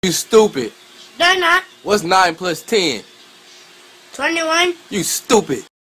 You stupid. They're not. What's 9 plus 10? 21. You stupid.